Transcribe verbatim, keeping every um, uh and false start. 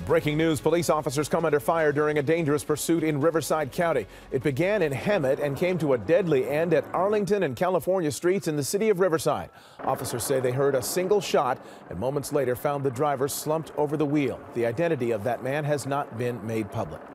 Breaking news, police officers come under fire during a dangerous pursuit in Riverside County. It began in Hemet and came to a deadly end at Arlington and California streets in the city of Riverside. Officers say they heard a single shot and moments later found the driver slumped over the wheel. The identity of that man has not been made public.